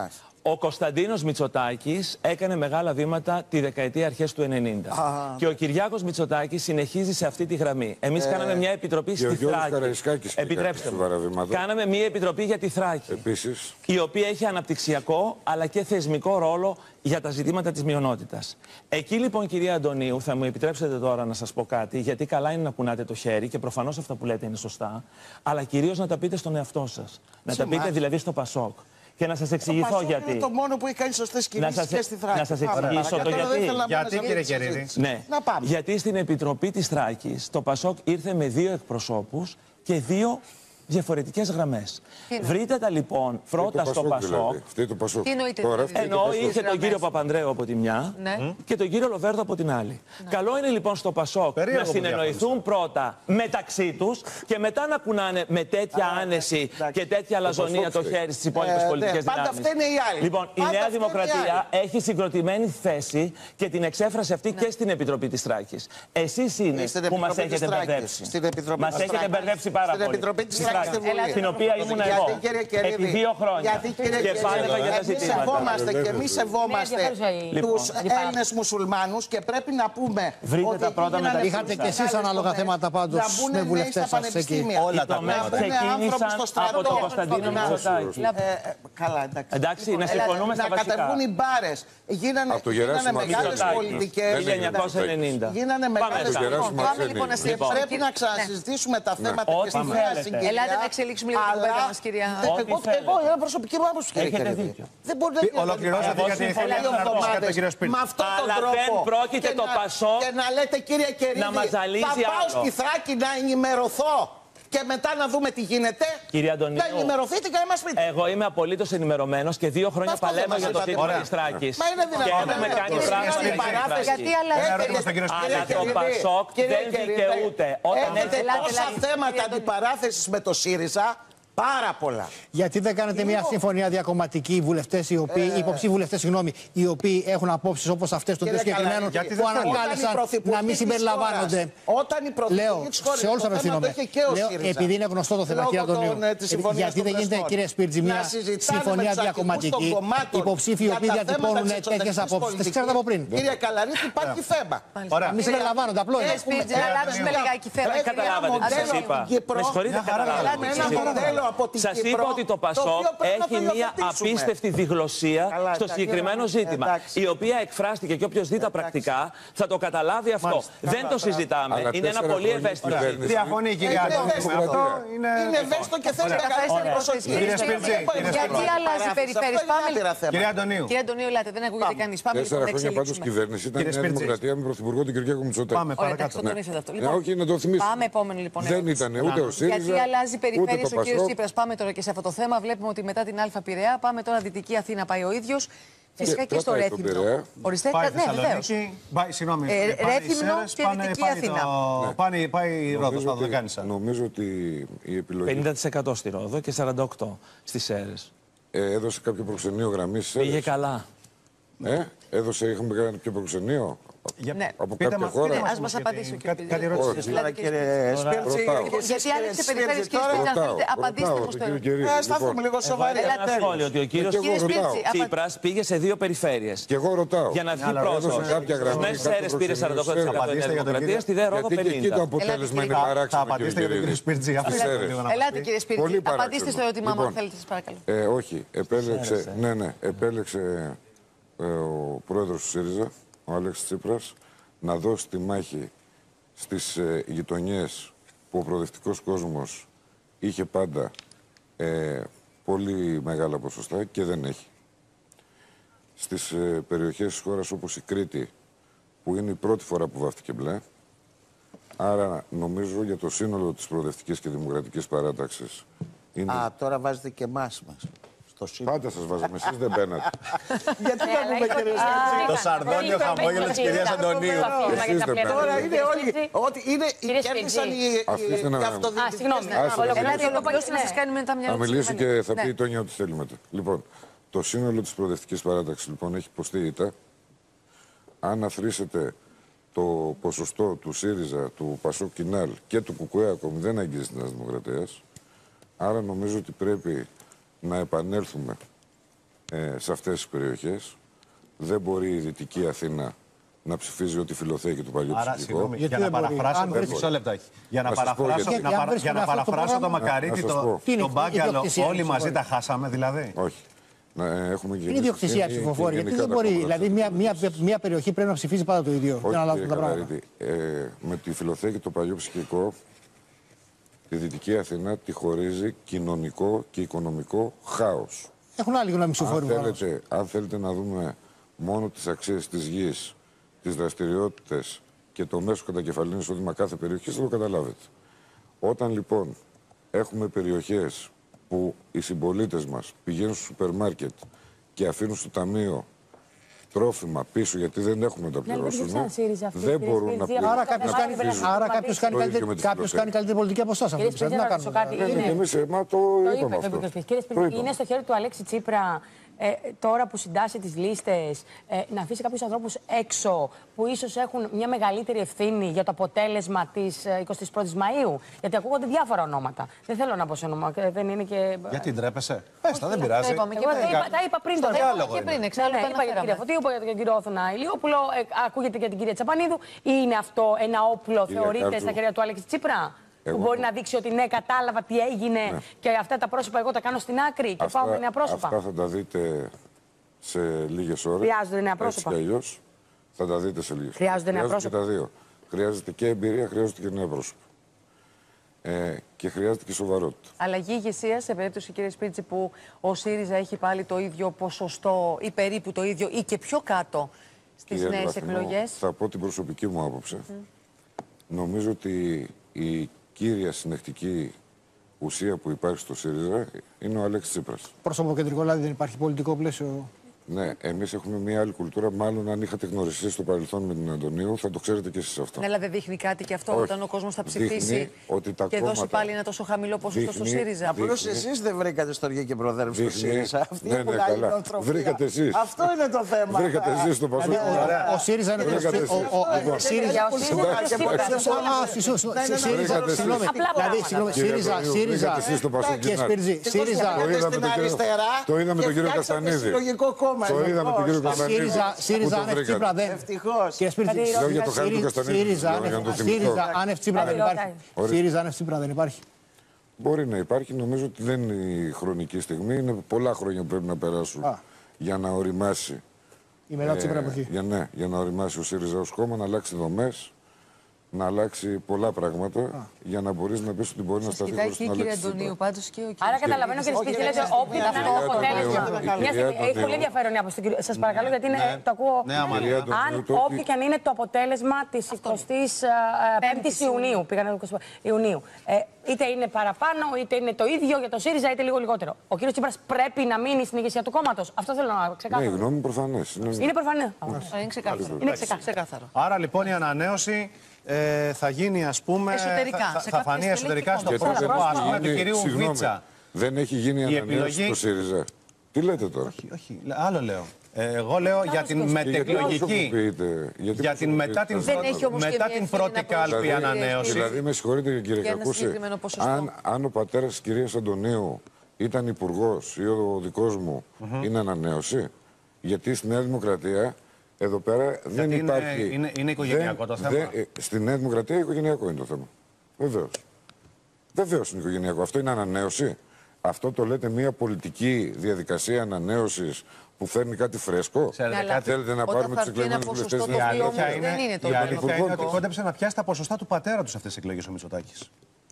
Ο Κωνσταντίνος Μητσοτάκης έκανε μεγάλα βήματα τη δεκαετία αρχές του ενενήντα. Α, και ο Κυριάκος Μητσοτάκης συνεχίζει σε αυτή τη γραμμή. Εμείς ε, κάναμε μια επιτροπή στη Θράκη. Επιτρέψτε μου. Κάναμε μια επιτροπή για τη Θράκη. Επίσης. Η οποία έχει αναπτυξιακό αλλά και θεσμικό ρόλο για τα ζητήματα της μειονότητας. Εκεί λοιπόν, κυρία Αντωνίου, θα μου επιτρέψετε τώρα να σας πω κάτι, γιατί καλά είναι να κουνάτε το χέρι και προφανώς αυτά που λέτε είναι σωστά, αλλά κυρίως να τα πείτε στον εαυτό σας. Να τα πείτε δηλαδή στο Πασόκ. Και να σας εξηγηθώ το γιατί. Είναι το μόνο που έχει κάνει σωστές κινήσεις και στη Θράκη. Να σας εξηγήσω το γιατί. Γιατί, κύριε Κερίδη. Ναι. Να πάμε. Γιατί στην Επιτροπή της Θράκης το Πασόκ ήρθε με δύο εκπροσώπους και δύο διαφορετικές γραμμές. Βρείτε τα λοιπόν πρώτα στο Πασόκ. Τι εννοείται? Εννοώ είχε τον κύριο Παπανδρέου από τη μια ναι. και τον κύριο Λοβέρδο από την άλλη. Ναι. Καλό είναι λοιπόν στο Πασόκ περίεργο να συνεννοηθούν πρώτα μεταξύ τους και μετά να κουνάνε με τέτοια Α, άνεση εντάξει. και τέτοια λαζονία το χέρι στις υπόλοιπες ε, πολιτικές ναι, δυνάμεις. Πάντα φταίνε οι άλλοι. Λοιπόν, πάντα η Νέα Δημοκρατία έχει συγκροτημένη θέση και την εξέφρασε αυτή ναι. και στην Επιτροπή της Θράκης. Εσείς είναι που μας έχετε μπερδέψει. Μας έχετε μπερδέψει πάρα πολύ. Στην οποία ήμουν εγώ. Επί δύο χρόνια. Και πάλευα για τα ζητήματα. Σεβόμαστε και εμείς σεβόμαστε τους Έλληνες μουσουλμάνους και πρέπει να πούμε ότι είχατε και εσείς ανάλογα θέματα πάντως με βουλευτές σας εκεί. Όλα τα θέματα ξεκίνησαν από τον Κωνσταντίνο Μητσοτάκη. Καλά, εντάξει. Να συμφωνούμε στα βασικά. Να κατεβούν οι μπάρες. Γίνανε μεγάλες πολιτικές. χίλια εννιακόσια ενενήντα. Γίνανε μεγάλες πολιτικές. Και πρέπει να ξανασυζητήσουμε τα θέματα και στη νέα συγκυρία. Ελάτε να εξελίξουμε λίγο την κουβέντα μας, κυρία. Εγώ, ένα προσωπική μου άποψη, κύριε Κερίδη. Δεν μπορεί να ολοκληρώσετε γιατί θέλει να ρωτήσετε τον κύριο Σπίρτη. Με αυτόν τον Αλλά τρόπο. δεν πρόκειται το Πασόκ και να λέτε, κύριε Κερίδη, να μας ζαλίζει θα πάω άλλο. στη Θράκη να ενημερωθώ. Και μετά να δούμε τι γίνεται. Κύριε Αντωνίου, να ενημερωθείτε και να μας πείτε. Εγώ είμαι απολύτως ενημερωμένος και δύο χρόνια παλεύω για το ζήτημα της Θράκης. Μα είναι δυνατόν. Και έχουμε κάνει πράγματα για την Θράκη. Γιατί αλλά το Πασόκ δεν δικαιούται. Έχετε τόσα θέματα αντιπαράθεσης με το ΣΥΡΙΖΑ. Πάρα πολλά. Γιατί δεν κάνετε Λίγο... μια συμφωνία διακομματική, βουλευτές οι οποίοι, ε... υποψήφοι βουλευτές, συγγνώμη, οι οποίοι έχουν απόψεις όπως αυτές των συγκεκριμένων που ανακάλεσαν να μην συμπεριλαμβάνονται. Όταν η πρωθυπουργή της χώρας, σε όλους απευθύνομαι. Επειδή είναι γνωστό το θέμα, κύριε Αντωνίου, γιατί δεν γίνεται, κύριε Σπίρτζη, μια συμφωνία διακομματική, υποψήφοι οι οποίοι διατυπώνουν τέτοιες απόψεις. Τις ξέρετε από πριν. Κύριε Καλαρίτη, υπάρχει θέμα. Να μην συμπεριλαμβάνονται, απλό είναι. Κύριε Σπίρτζη, να αλλάξουμε λιγάκι θέμα. Καταλάβατε τι σας είπα. Με συγχωρείτε, καταλάβατε. Σας είπα ότι το ΠΑΣΟΚ έχει μια απίστευτη διγλωσία Καλά, στο συγκεκριμένο ζήτημα, εντάξει. η οποία εκφράστηκε και όποιος δει τα πρακτικά θα το καταλάβει αυτό. Μάλιστα. Δεν το συζητάμε. Αλλά είναι ένα πολύ ευαίσθητο ζήτημα. Διαφωνεί, κυρία Αντώνη. Είναι ευαίσθητο και θέλει να κάνει προσοχή. Γιατί αλλάζει η περιφέρεια. Κύριε Αντωνίου. Κύριε Αντωνίου, λέτε, δεν ακούγεται κανεί. Πάμε Τέσσερα λοιπόν να χρόνια πάντως εξελίξουμε. κυβέρνηση ήταν η Νέα Δημοκρατία με πρωθυπουργό τον Κυριάκο Μητσοτάκη. Πάμε παρακάτω. Όχι, να το θυμίσουμε. Πάμε επόμενο λοιπόν. Δεν ήταν ούτε ο ΣΥΡΙΖΑ. Γιατί αλλάζει η περιφέρεια ούτε ο το κύριο ΠΑΣΟΚ. Τσίπρας. Πάμε τώρα και σε αυτό το θέμα. Βλέπουμε ότι μετά την Α Πειραιά πάμε τώρα Δυτική Αθήνα πάει ο ίδιος. Φυσικά και στο Ρέθυμνο. Οριστέ, ναι, βεβαίως. Συγγνώμη. Ρέθυμνο και Δυτική Αθήνα. Πάει η Ρόδος, θα το κάνει. Νομίζω ότι η επιλογή. πενήντα τοις εκατό στη Ρόδο και σαράντα οκτώ τοις εκατό στις Σέρρες. Έδωσε κάποιο προξενείο γραμμή στις Σέρρες. Πήγε καλά. Ε, έδωσε, είχαμε κάνει κάποιο προξενείο. Ναι. Από Πείτε κάποια μας, χώρα. Ας μας απαντήσει ο κύριος. Κάτι ερώτηση. Κύριε Σπίρτζη, Γιατί άλλες περιφέρειες, κύριε Σπίρτζη, αν θέλετε, απαντήστε μου στο ερώτημα. στάθουμε λίγο σοβαροί. Ένα σχόλιο ότι ο κύριος Τσίπρας πήγε σε δύο περιφέρειες. Και εγώ ρωτάω. Για να βγει πρόσωπος. Στις Σέρρες πήρε σαράντα οκτώ τοις εκατό η Νέα Δημοκρατία, στη Δε Ρόδο Γιατί και εκεί το πενήντα. αποτέλεσμα είναι Θα παράξενο. απαντήσετε για τον κύριο Σπίρτζη. Ελάτε κύριε Σπίρτζη, Πολύ απαντήστε παράξενο. στο ερώτημά μου αν Λοιπόν, θέλετε, σας παρακαλώ. Ε, όχι, επέλεξε, ναι, ναι, επέλεξε ε, ο πρόεδρος του ΣΥΡΙΖΑ, ο Αλέξης Τσίπρας, να δώσει τη μάχη στις ε, γειτονιές που ο προοδευτικός κόσμος είχε πάντα ε, πολύ μεγάλα ποσοστά και δεν έχει. Στις ε, περιοχές της χώρας όπως η Κρήτη, που είναι η πρώτη φορά που βάφτηκε μπλε, άρα νομίζω για το σύνολο της προοδευτικής και δημοκρατικής παράταξης είναι... Α, τώρα βάζετε και εμάς μας. Πάντα σας βάζαμε, εσείς δεν μπαίνατε. Γιατί να πούμε, κύριε Σπίρτζη. Το σαρδόνιο χαμόγελο της κυρίας Αντωνίου. Τώρα είναι όλοι. Ότι είναι. Κέρδισαν οι αυτοδιοικητικές. Συγγνώμη. Ελάτε εδώ πάλι να σας κάνουμε τα μυαλά. Θα μιλήσω και θα πει η Τόνια ό,τι θέλει μετά. Λοιπόν, το σύνολο της προοδευτικής παράταξης λοιπόν έχει υποστεί ήττα. Αν αθροίσετε το ποσοστό του ΣΥΡΙΖΑ, του ΠΑΣΟΚ Κινάλ και του ΚΚΕ ακόμη δεν αγγίζει της Νέας Δημοκρατίας. Άρα νομίζω ότι πρέπει να επανέλθουμε ε, σε αυτές τις περιοχές. Δεν μπορεί η Δυτική Αθήνα να ψηφίζει ό,τι φιλοθέει του παλιού ψηφιακό. Για να παραφράσω το μισό λεπτάκι. Για να παραφράσω, να παρα, για να παραφράσω το Μακαρίτη, το, το μπάγκαλο, όλοι μαζί τα χάσαμε δηλαδή. Όχι. Να, έχουμε είναι ιδιοκτησία ψηφοφόρη. Γιατί δεν μπορεί, δηλαδή μια, μια, μια περιοχή πρέπει να ψηφίζει πάντα το ίδιο. Όχι, για να κύριε Καλαρίτη, ε, με τη φιλοθέη και το παλιό ψυχικό, τη Δυτική Αθήνα τη χωρίζει κοινωνικό και οικονομικό χάος. Έχουν άλλη γνώμη ψηφοφόροι. Αν, αν θέλετε να δούμε μόνο τις αξίες της γης, τις δραστηριότητες και το μέσο κατακεφαλήν εισόδημα κάθε περιοχής, θα το καταλάβετε. Όταν λοιπόν έχουμε περιοχές που οι συμπολίτες μας πηγαίνουν στο σούπερ μάρκετ και αφήνουν στο ταμείο τρόφιμα πίσω γιατί δεν έχουμε να τα πληρώσουν, δεν μπορούν να πληρώσουν. Άρα κάποιος κάνει, άρα κάποιος κάνει, καλύτερη, κάποιος κάνει καλύτερη πολιτική από εσάς. Κύριε Σπίρτζη, να ρωτήσω κάτι. Είναι στο χέρι του Αλέξη Τσίπρα ε, τώρα που συντάσσει τις λίστες ε, να αφήσει κάποιους ανθρώπους έξω που ίσως έχουν μια μεγαλύτερη ευθύνη για το αποτέλεσμα της ε, εικοστής πρώτης Μαΐου. Γιατί ακούγονται διάφορα ονόματα. Δεν θέλω να πω σε όνομα. Δεν είναι και... Γιατί ντρέπεσαι. Πες τα, δεν πειράζει. Τα είπα πριν το θέμα. Και πριν, εξάλλου. Είπα για την κυρία Φωτίου, είπα για τον κύριο Όθωνα Ηλιόπουλο, ακούγεται και την κυρία Τσαπανίδου. Ή είναι αυτό ένα όπλο, θεωρείται, στα χέρια του Αλέξη Τσίπρα? Εγώ... Που μπορεί να δείξει ότι ναι, κατάλαβα τι έγινε ναι. και αυτά τα πρόσωπα εγώ τα κάνω στην άκρη και αυτά, πάω με νέα πρόσωπα. Αυτά θα τα δείτε σε λίγες ώρες. Χρειάζονται νέα πρόσωπα. Έτσι κι αλλιώς θα τα δείτε σε λίγες Χρειάζονται ώρες. νέα πρόσωπα. Και τα δύο. Χρειάζεται και εμπειρία, χρειάζεται και νέα πρόσωπα. Ε, και χρειάζεται και σοβαρότητα. Αλλαγή ηγεσία σε περίπτωση, κύριε Σπίρτζη, που ο ΣΥΡΙΖΑ έχει πάλι το ίδιο ποσοστό ή περίπου το ίδιο ή και πιο κάτω στις νέες εκλογές. Θα πω την προσωπική μου άποψη. Mm. Νομίζω ότι η κύρια συνεχτική ουσία που υπάρχει στο ΣΥΡΙΖΑ είναι ο Αλέξης Τσίπρας. Πρόσωπο κεντρικό, δηλαδή δεν υπάρχει πολιτικό πλαίσιο. Ναι, εμείς έχουμε μια άλλη κουλτούρα. Μάλλον αν είχατε γνωριστεί στο παρελθόν με τον Αντωνίου, θα το ξέρετε και εσείς αυτό. Ναι, αλλά δεν δείχνει κάτι και αυτό? Όχι. Όταν ο κόσμος θα ψηφίσει ότι τα και κόμματα... δώσει πάλι ένα τόσο χαμηλό ποσοστό στο ΣΥΡΙΖΑ. Απλώς εσείς δεν βρήκατε στοργή και προδέρμους στο ΣΥΡΙΖΑ. Αυτή ναι, ναι, καλά. Βρήκατε εσείς. Αυτό είναι το θέμα. Βρήκατε εσείς το Πασόκ. Ο ΣΥΡΙΖΑ είναι το ΣΥΡΙΖΑ. Συγγνώμη. ΣΥΡΙΖΑ και Σπίρτζη. ΣΥΡΙΖΑ. Το είδαμε τον κύριο Καστανίδη. Το είδαμε τον κύριο Καστανίδη. ΣΥΡΙΖΑ άνευ Τσίπρα δεν. Κύριε Σπίρτζη, ΣΥΡΙΖΑ άνευ Τσίπρα δεν υπάρχει. ΣΥΡΙΖΑ άνευ Τσίπρα δεν υπάρχει. Μπορεί να υπάρχει. Νομίζω ότι δεν είναι η χρονική στιγμή. Είναι πολλά χρόνια που πρέπει να περάσουν Α. για να οριμάσει. Η μετά Τσίπρα εποχή. Για, ναι, για να οριμάσει ο ΣΥΡΙΖΑ ως κόμμα, να αλλάξει δομές, να αλλάξει πολλά πράγματα Α. για να μπορεί να πει ότι μπορεί να σταθεί χωρίς να αλλάξει. Κύριε Αντωνίου, πάντως και ο κύριος. Άρα καταλαβαίνω, κύριε Σπίρτζη, λέτε όποιο ήταν το αποτέλεσμα. Έχει πολύ ενδιαφέρον η άποψη. Σας παρακαλώ, γιατί το ακούω. Αν όποιο και αν είναι το αποτέλεσμα της εικοστής πέμπτης Ιουνίου, πήγανε Ιουνίου, είτε είναι παραπάνω, είτε είναι το ίδιο για το ΣΥΡΙΖΑ, είτε λίγο λιγότερο. Ο κύριος Τσίπρας πρέπει να μείνει στην ηγεσία του κόμματος. Αυτό θέλω να ξεκάθαρο. Ναι, η γνώμη μου προφανές. Είναι προφανές. Είναι ξεκάθαρο. Άρα λοιπόν η ανανέωση ε, θα γίνει, ας πούμε. Εσωτερικά. Θα, θα φανεί εσωτερικά στο πρόσωπο, ας πούμε, του κυρίου Βίτσα. Δεν έχει γίνει ανανέωση επιλογή... στο ΣΥΡΙΖΑ. Τι λέτε τώρα? Όχι, όχι. Άλλο λέω. Ε, εγώ λέω για την μετεκλογική. Για την μετά την, μετά την πρώτη κάλπη ανανέωση. Δηλαδή, με συγχωρείτε κύριε Κακούση, αν, αν ο πατέρας της κυρίας Αντωνίου ήταν υπουργός ή ο δικός μου, mm-hmm. είναι ανανέωση. Γιατί στη Νέα Δημοκρατία εδώ πέρα δεν είναι, υπάρχει. Είναι, είναι οικογενειακό δεν, το θέμα. Δεν, στη Νέα Δημοκρατία οικογενειακό είναι το θέμα. Βεβαίως. Βεβαίως είναι οικογενειακό. Αυτό είναι ανανέωση. Αυτό το λέτε μια πολιτική διαδικασία ανανέωσης που φέρνει κάτι φρέσκο. Ξέρετε, κάτι... Θέλετε να πάρουμε τους εκλεγμένους βουλευτές. Η αλήθεια είναι, είναι, το η αλήθεια είναι ότι κόντεψε να πιάσει τα ποσοστά του πατέρα του σε αυτές τις εκλογές ο Μητσοτάκης.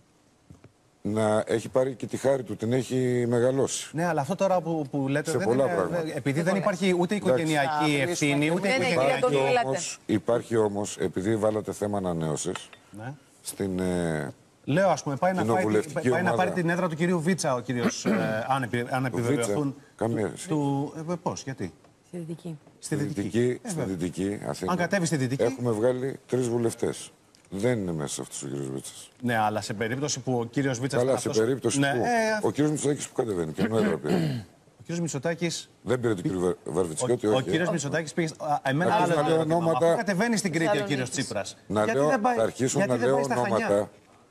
Να έχει πάρει και τη χάρη του, την έχει μεγαλώσει. Ναι, αλλά αυτό τώρα που, που λέτε. Σε δεν πολλά είναι, πράγματα. Επειδή δεν υπάρχει ούτε οικογενειακή ευθύνη, ούτε οικογενειακή. Υπάρχει όμως, επειδή βάλατε θέμα ανανέωσης, ναι. στην. Ε, Λέω, ας πούμε, πάει, να, πάει, πάει να πάρει την έδρα του κυρίου Βίτσα ο κύριος, ε, αν, επι, αν επιβεβαιωθούν. Καμία. Του, ε, πώς, γιατί. Στη Δυτική. Στη Δυτική, ε, στη Δυτική Αθήνα. Αν κατέβει στη Δυτική. Έχουμε βγάλει τρεις βουλευτές. Δεν είναι μέσα αυτός ο κύριος Βίτσας. Ναι, αλλά σε περίπτωση που ο κύριος Βίτσας. Καλά, αυτός... σε περίπτωση ναι, που. Ε, ο κύριος Μητσοτάκης που κατεβαίνει, ποιον έδρα πήρε. Ο κύριος Μητσοτάκης. Δεν πήρε τον κύριο Βαρβιτσιώτη, όχι. Ο κύριος Μητσοτάκης πήγε. Εμένα άλλο ονόματα. Αφού κατεβαίνει στην Κρήτη ο κύριος Τσίπρας. Να λέω, θα αρχίσω να λέω ονόματα.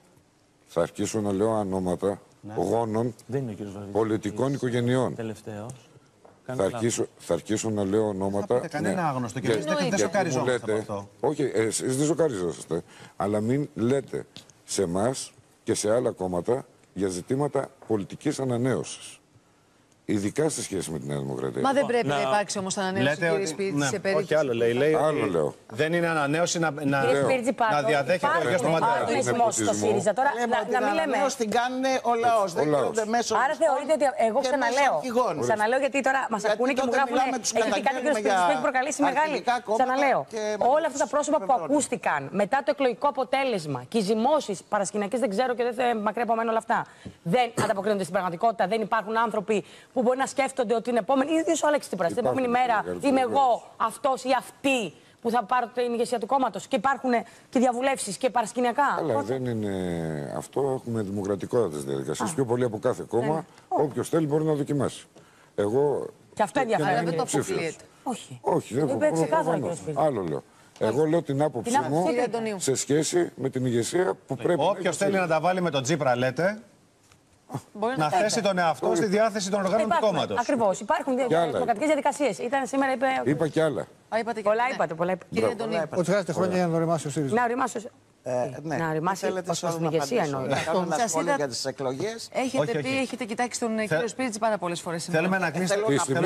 Θα αρχίσω να λέω ονόματα γόνων πολιτικών οικογενειών. Τελευταίος. Θα αρχίσω, θα αρχίσω να λέω ονόματα. Θα κανένα άγνωστο και δεν σοκαριζόμαστε από αυτό. Όχι, εσείς δεν σοκαριζόσαστε. Αλλά μην λέτε σε εμάς και σε άλλα κόμματα για ζητήματα πολιτικής ανανέωσης. Ειδικά σε σχέση με τη Νέα Δημοκρατία. Μα δεν πρέπει να, να υπάρξει όμως ανανέωση, κύριε Σπίρτζη, ναι. σε περίπτωση. Όχι, άλλο λέει. λέει άλλο λέω. Δεν είναι ανανέωση να, να, να διαδέχεται ο γιος του Μαντέρα. Υπάρχει στο ΣΥΡΙΖΑ. Τώρα να μην λέμε. Την κάνουν ο λαός. Άρα θεωρείτε ότι εγώ ξαναλέω. Ξαναλέω γιατί τώρα μας ακούνε και μου γράφουν. Έχει πει κάτι ο κ. Σπίρτζη που έχει προκαλέσει μεγάλη. Ξαναλέω. Όλα αυτά τα πρόσωπα που ακούστηκαν μετά το εκλογικό αποτέλεσμα και οι ζυμώσεις παρασκηνιακές δεν ξέρω και δεν μακριά από μένα όλα αυτά. Δεν ανταποκρίνονται στην πραγματικότητα. Δεν υπάρχουν άνθρωποι που μπορεί να σκέφτονται ότι την επόμενη. Ή ο Αλέξης Τσίπρας. Την επόμενη μέρα είμαι εγώ αυτός ή αυτή που θα πάρω την ηγεσία του κόμματος. Και υπάρχουν και διαβουλεύσεις και παρασκηνιακά. Αλλά δεν είναι αυτό. Έχουμε δημοκρατικότητα της διαδικασίας. Πιο πολύ από κάθε κόμμα. Ναι. Όποιος θέλει μπορεί να δοκιμάσει. Εγώ. Και αυτό ενδιαφέρον. Δεν το αποκλείεται. Όχι. Όχι, δεν το αποκλείεται. Άλλο λέω. Εγώ λέω την άποψή μου σε σχέση με την ηγεσία που πρέπει. Όποιος θέλει να τα βάλει με τον Τσίπρα, λέτε. Μπορεί να, να θέσει τον εαυτό στη διάθεση των οργάνων του κόμματος. Ακριβώς. Υπάρχουν δημοκρατικές διαδικασίες. Ήταν σήμερα, είπε. Είπα κι άλλα. Πολλά είπατε. Πολλά είπατε. Κύριε Αντωνίου. Ότι χρειάζεται χρόνια για να οριμάσει ο ΣΥΡΙΖΑ. Να οριμάσει ο ΣΥΡΙΖΑ. Να οριμάσει ως την ηγεσία εννοώ. Σας είδα για τις εκλογές. Έχετε πει, έχετε κοιτάξει τον κύριο Σπίρτζη πάρα πολλές φορές. Θέλουμε να κλείσουμε.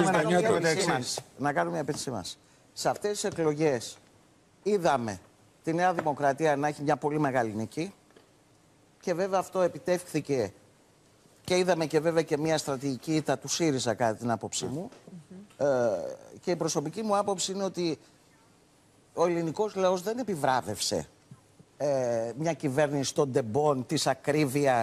Να κάνουμε μια απέτησή μας. Σε αυτές τις εκλογές είδαμε τη Νέα Δημοκρατία να έχει μια πολύ μεγάλη νίκη. Και βέβαια αυτό επιτεύχθηκε. Και είδαμε και βέβαια και μια στρατηγική ήττα του ΣΥΡΙΖΑ κατά την άποψή μου. Mm-hmm. Ε, και η προσωπική μου άποψη είναι ότι ο ελληνικός λαός δεν επιβράβευσε ε, μια κυβέρνηση των ντεμπών, της ακρίβειας,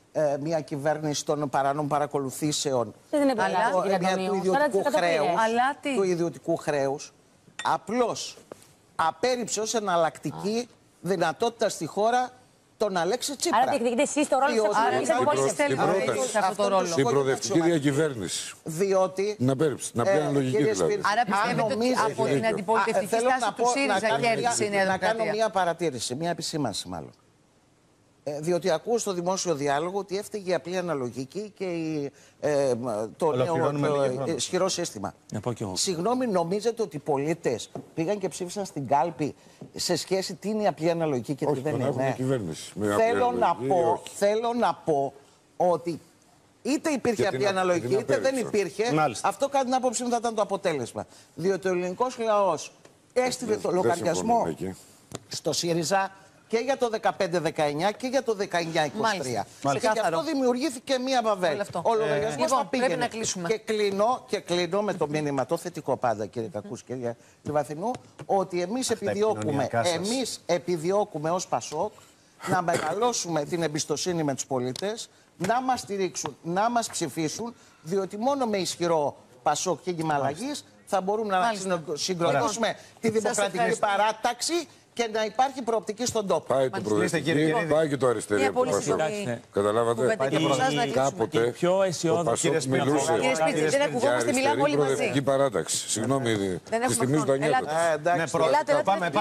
ε, μια κυβέρνηση των παράνομων παρακολουθήσεων, Δεν είναι αλλά, καλά, ε, μια, του ιδιωτικού χρέους, Αλλά τι? του ιδιωτικού χρέους, απλώς απέρριψε ως εναλλακτική δυνατότητα στη χώρα τον Αλέξη Τσίπρα. Άρα διεκδικείτε εσείς το ρόλο της αντιπολίτευσης. Στην προοδευτική διακυβέρνηση. Διότι. Να πέριψε, να πιάνει λογική δηλαδή. Άρα πιστεύετε ότι από την αντιπολιτευτική στάση του ΣΥΡΙΖΑ κέρδισε η Νέα Να κάνω Δημοκρατία? μια παρατήρηση, μια επισήμανση μάλλον. Ε, διότι ακούω στο δημόσιο διάλογο ότι έφταιγε η απλή αναλογική και η, ε, το νέο το ισχυρό σύστημα. Συγγνώμη, νομίζετε ότι οι πολίτες πήγαν και ψήφισαν στην κάλπη σε σχέση τι είναι η απλή αναλογική και τι δεν είναι? Θέλω να πω, θέλω να πω ότι είτε υπήρχε απλή αναλογική είτε δεν υπήρχε. Μάλιστα. Αυτό κατά την άποψή μου θα ήταν το αποτέλεσμα. Διότι ο ελληνικός λαός έστειλε το λογαριασμό στο ΣΥΡΙΖΑ και για το δεκαπέντε δεκαεννιά και για το δεκαεννιά είκοσι τρία. Και γι' αυτό δημιουργήθηκε μία βαβέλ. Ο λογαριασμός θα πήγαινε. Πρέπει να κλείσουμε. Και κλείνω, και κλείνω με το μήνυμα το θετικό πάντα, κύριε Κακούς, κύριε Λιβαθινού, ότι εμείς επιδιώκουμε, εμείς επιδιώκουμε ως Πασόκ να μεγαλώσουμε την εμπιστοσύνη με τους πολίτες, να μας στηρίξουν, να μας ψηφίσουν, διότι μόνο με ισχυρό Πασόκ και Γημαλαγής θα μπορούμε να συγκροτήσουμε τη δημοκρατική παράταξη και να υπάρχει προοπτική στον τόπο. Πάει το προοδευτική, πάει και το αριστερή. Καταλάβατε. Κάποτε πιο αισιόδοξο μιλούσε Κύριε Σπίτσι, δεν ακουγόμαστε, μιλάμε όλοι μαζί. προοδευτική παράταξη. Συγγνώμη, τη θυμίζω το νιώθω. Ελάτε, ελάτε,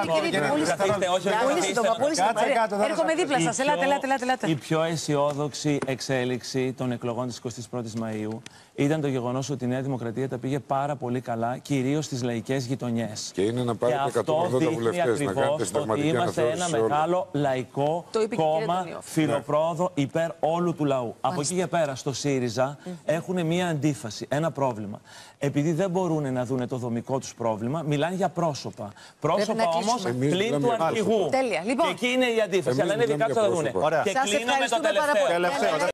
πολύ σύντομα, πολύ σύντομα. Έρχομαι δίπλα σας, ελάτε, ελάτε. Η πιο αισιόδοξη εξέλιξη των εκλογών της εικοστής πρώτης Μαΐου ήταν το γεγονός ότι η Νέα Δημοκρατία τα πήγε πάρα πολύ καλά, κυρίως στις λαϊκές γειτονιές. Και είναι να πάρετε εκατόν ογδόντα βουλευτές, να κάνετε ότι είμαστε ένα μεγάλο λαϊκό κόμμα φιλοπρόοδο υπέρ όλου του λαού. Μάλιστα. Από εκεί και πέρα στο ΣΥΡΙΖΑ mm. έχουν μία αντίφαση, ένα πρόβλημα. Επειδή δεν μπορούν να δουν το δομικό τους πρόβλημα, μιλάνε για πρόσωπα. Πρόσωπα όμως πλην του αρχηγού. Τέλεια. Λοιπόν. Και εκεί είναι η αντίφαση. Αλλά είναι δικά που θα δούνε. Και κλείνω με το τελευταίο.